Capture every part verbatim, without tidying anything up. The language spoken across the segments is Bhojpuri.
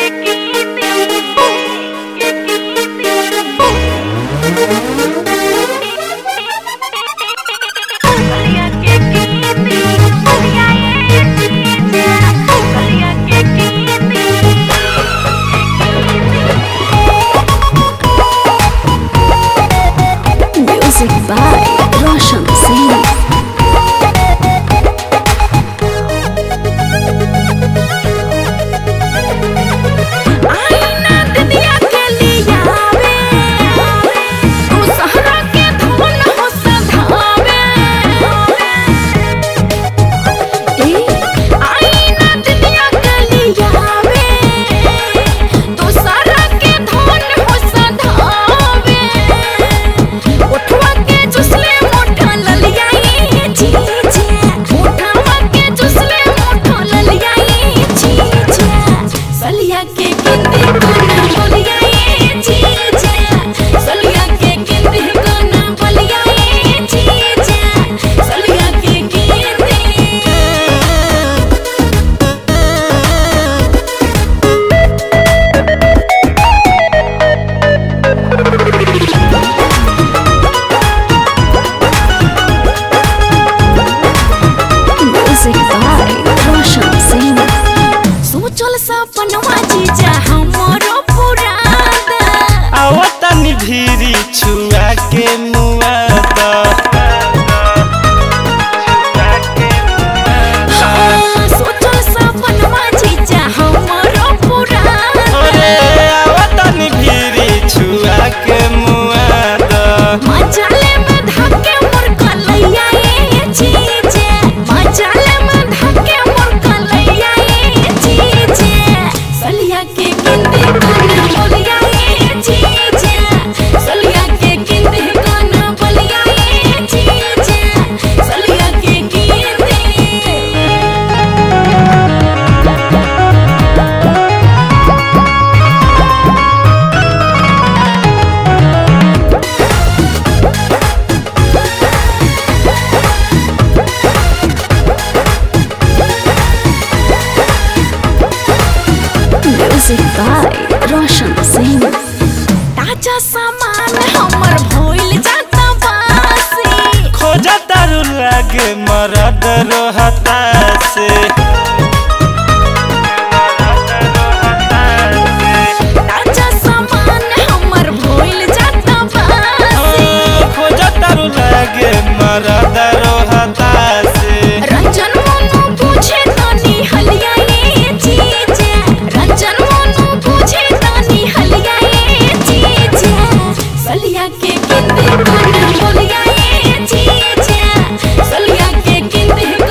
Music by Roshan Singh. धीरी छुआ के मुआदा सोचो सपनवा जीजा हमरो पूरा अरे आवतनी धीरी छुआ के मुआदा मजाले में धके मोर कलैया ए जीजा मजाले में धके मोर कलैया ए जीजा सलिया के गिंदी गाना बोलिया ए जीजा सलिया के गिंदी गाना बोलिया ए जीजा सलिया के गिंदी Music by Roshan Singh. ताजा सामान हमर भइल जाता बासी खोजा तारू लागे मरद रोहता से ताजा सामान हमर भइल जाता बासी खोजा तारू लागे मरद रोहता से रंजन मोनू पूछे तनी हलिया ए जीजा रंजन मोनू पूछे तनी हलिया ए जीजा सलिया के गिंदी गाना बोलिया ए जीजा सलिया के गिंदी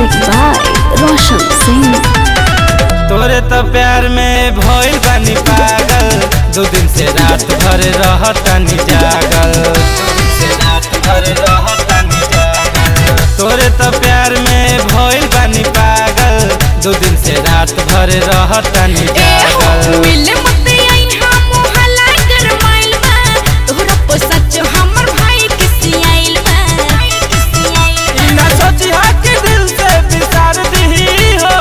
म्यूजिक बाय रोशन सिंह। तोरे तो प्यार में भइल बानी पागल, दो दिन से रात भर रहतानी जागल, दो दिन से रात भर रहतानी जागल। तोरे तो प्यार में भइल बानी पागल, दो दिन से रात भर रहतानी जागल। मिले मत आई हम मोहल्ला गरमाइल बा, तोहरा पर सच हमर भाई किसी आइल बा, किसी आइल बा। ना सोची हा के दिल से बिसार दही हो,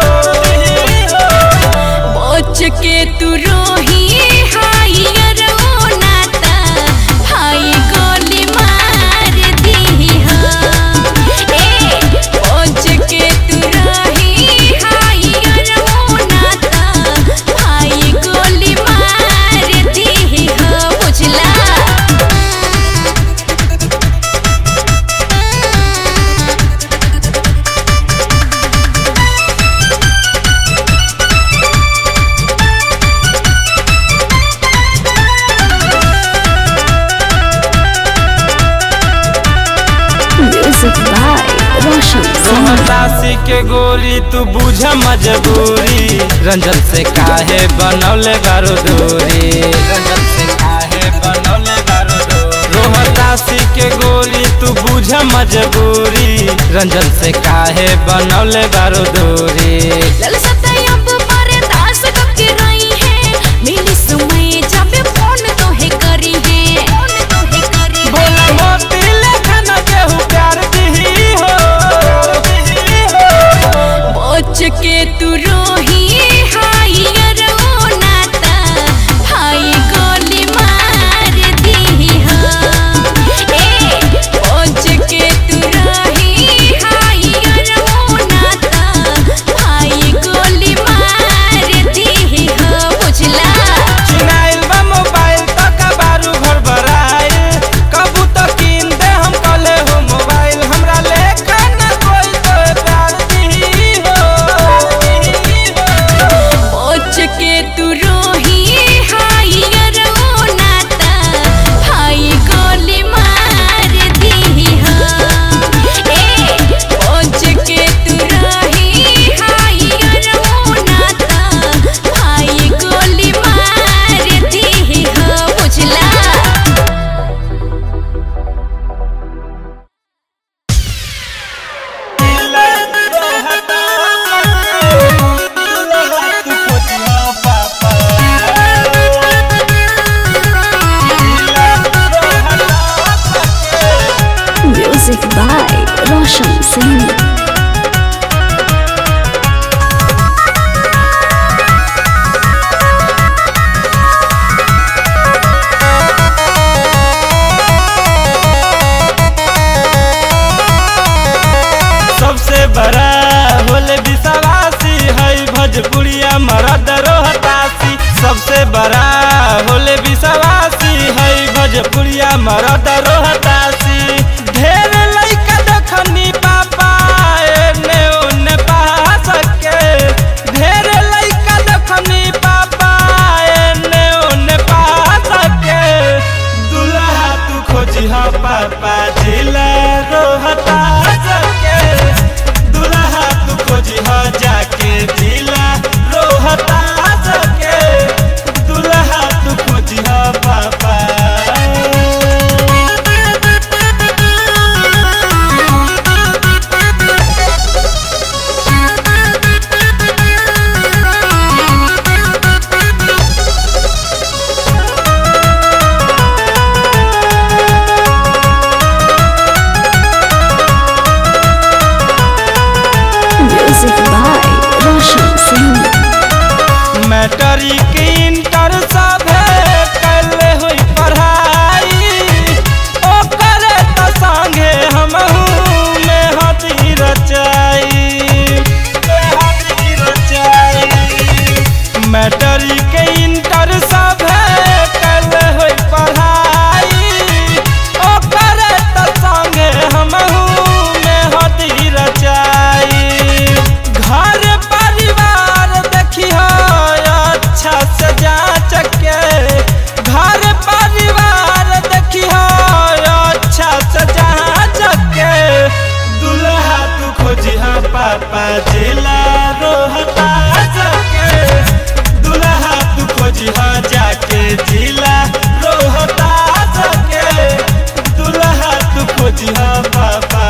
बच के तू रोही हाई रोनाता, भाई गोली मार दी हो। ए बच के तू रोही हाई रोनाता, भाई गोली मार दी हो, बुझला। Music by Roshan Singh. रोहतासी के गोली तू बुझ मजबूरी, रंजन से काहे बनौले बारो दूरी, रंजन से काहे बनौले बारो दूरी। रोहतासी के गोली तू बुझ मजबूरी, रंजन से काहे बनौले बारो दूरी। ललसता अब मारे दास कब के रही है, मिली समय जब फोन तो है करी है, फोन तो है करी है। बोला मोती लेखन केहू प्यार दही हो, बच के तू रोही हाई रोनाता, भाई गोली मार दी हो। ए बच के तू रोही हाई रोनाता, भाई गोली मार दी हो, बुझला। चिनाइल बा मोबाइल तो कबारू घर बराइल, कबू तो कीन दे हम कले हो मोबाइल, हमरा लेखा न कोई तो प्यार दही हो। बच के तू रोही हाई रोनाता, भाई गोली मार दी हो। ए बच के तू रोही हाई रोनाता, भाई गोली मार दी हो, बुझला। Music by Roshan Singh. सबसे बड़ा होले विश्वासी है भोजपुरिया मरद रोहतासी, सबसे बड़ा होले विश्वासी है भोजपुरिया मरद रोहतासी। ढेर लइका देखनी पापा एने ओने पास के, ढेर लइका देखनी पापा एने ओने पास के। दुल्हा तू खोजी हा पापा जिला रोहतास के, दुल्हा तू खोजी हा जाके जिला रोहतास के, दुल्हा तू खोजी हा पापा। पापा जिला रोहतास के दुल्हा तू खोजिहा जाके जिला रोहतास के दुल्हा तू खोजिहा पापा।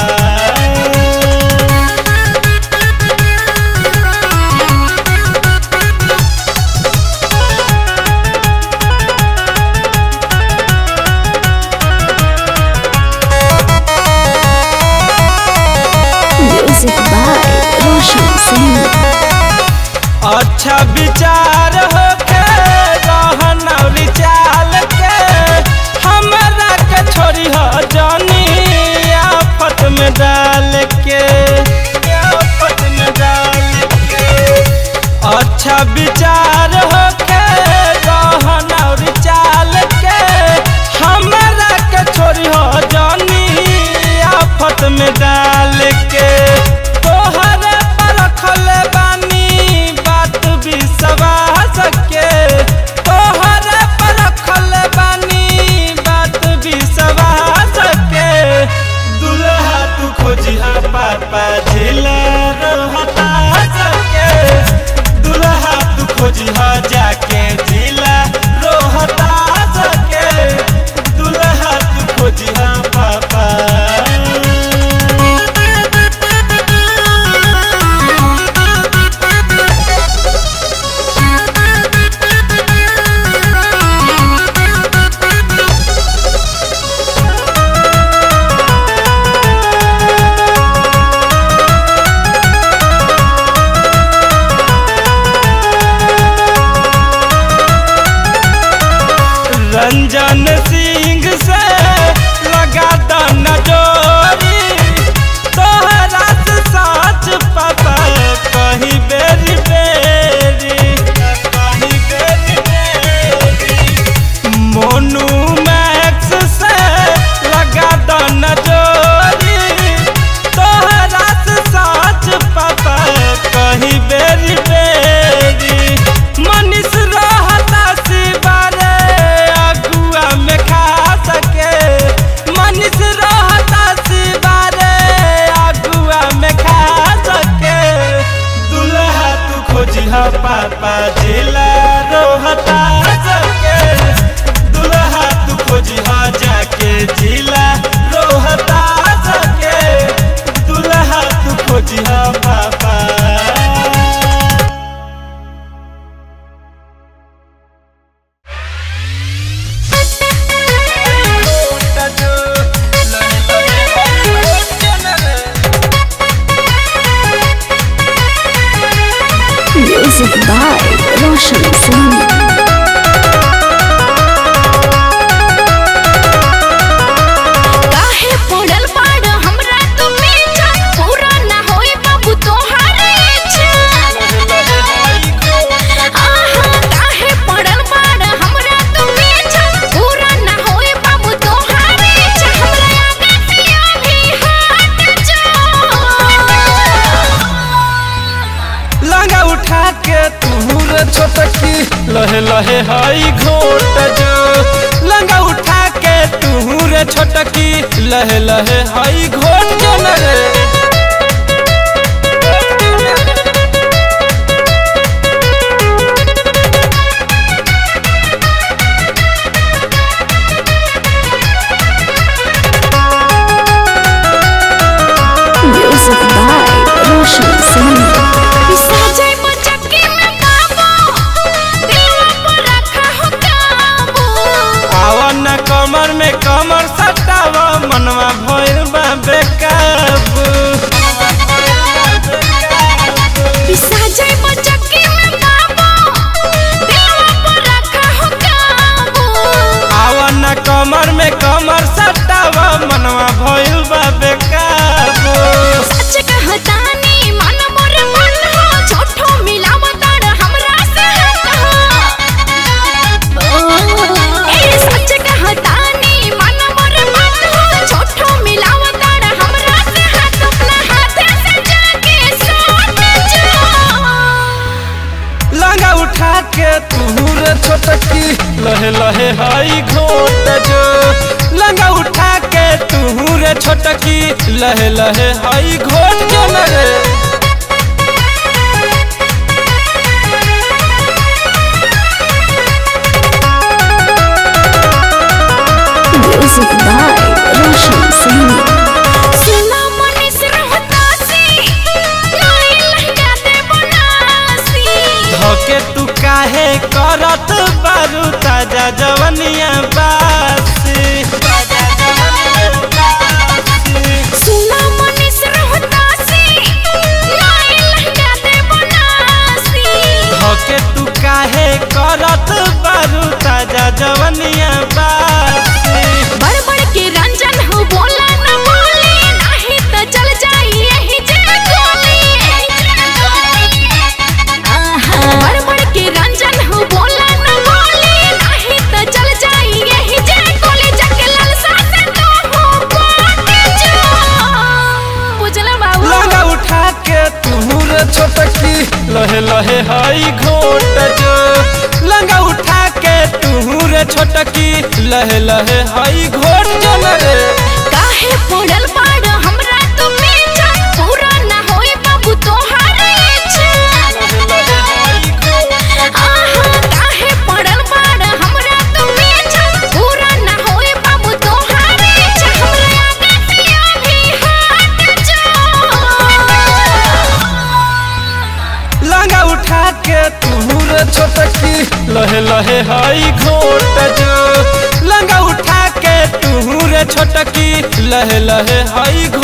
अच्छा विचार होके रहनौली चाल के हमरा के छोड़ी हो जानी आफत में डाल के आफत में डाल के। अच्छा विचार होके रहनौली चाल के हमरा के छोड़ी हो जानी आफत में डाल के। तोहरे पर रखल बानी बात विश्वास के तोहरे पर रखल बानी बात विश्वास के दुल्हा तू खोजिहा पापा जिला रोहतास के दुल्हा तू खोजिहा जाके जिला रोहतास के दुल्हा तू खोजिहा पापा। रंजन सिंह से लगा दन जोड़ी तोहरा से सच पापा कहीं बेरी बेरी कहीं बेरी बेरी। मोनू मैक्स से लगा दन जोड़ी तोहरा से सच पापा कहीं बेरी बेरी। मनीष रहता सिवारे में खा सके मनीष रहता सिवारे अगुआ में खा सके दुल्हा तू खोजिहा पापा जिला रोहतास के दुल्हा तू खोजिहा जाके जिला रोहतास के दुल्हा तू खोजिहा पापा। Music by Roshan Singh. काहे पड़ल बाड़ हमरा तू पीछा पूरा ना होई बाबू तोहारे इच्छा। आहा काहे पड़ल बाड़ हमरा तू पीछा पूरा ना होई बाबू तोहारे इच्छा। हमरा आगे से अभी हट जा। लंगा उठा के तूर छोटकी लहे लहे हाई घोट जो लंगा उठा के तूर छोटकी लहे लहे हाई घोट जो न रे। Music by Roshan Singh. साजय बचक्की में बाबू दिलवा पर रखा हो काबू। आवन कमर में कमर सटावा मनवा भइल बा बेकाबू। साजय बचक्की में बाबू दिलवा पर रखा हो काबू। आवन कमर में कमर सटावा मनवा भइल बा बेकाबू। सच कहतानी मन मोर मन हो झूठो मिलावताड़ हमरा से हट हो। ए सच कहतानी मन मोर मन हो झूठो मिलावताड़ हमरा से हट। अपना हाथ से जाके सोच जा। लंगा उठा के तूर छोटकी लहे लहे हाई घोट जो लंगा उठा के तूर छोटकी लहे लहे हाई घोट जो न रे। लहे हई घोट जो लंगा उठा के तू रे छोटकी लहे लहे हई घोट जो न रे काहे पड़ल बाड़ हमरा तो पीछा पूरा ना होई बाबू तोहार इच्छा आहा काहे पड़ल बाड़ हमरा तो पीछा पूरा ना होई बाबू तोहार इच्छा हमरा आगे से अभी हट जा लंगा उठा के तू रे छोटकी लहे लहे हई घोट जो लंगा उठा के तू रे छोटकी लहे लहे हई